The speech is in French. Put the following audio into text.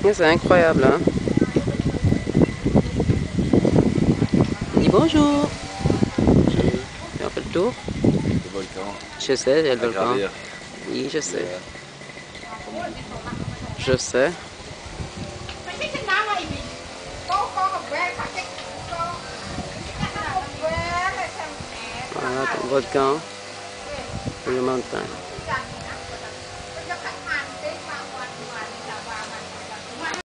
C'est incroyable, hein? Dis bonjour. On fait le tour. Le volcan. Je sais, il y a le À volcan. gravir. Oui, je sais. Je sais. Voilà, ton volcan. Et le montagne.